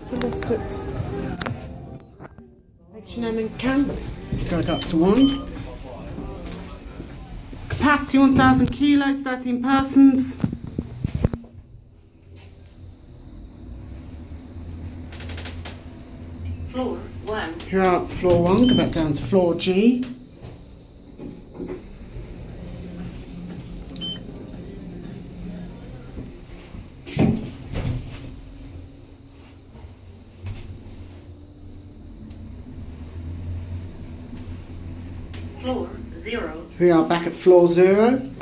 The lift at H&M in Camberley. Go up to 1. Capacity 1,000 kilos, 13 persons. Floor 1. Here are floor 1, go back down to floor G. Floor 0. We are back at floor 0.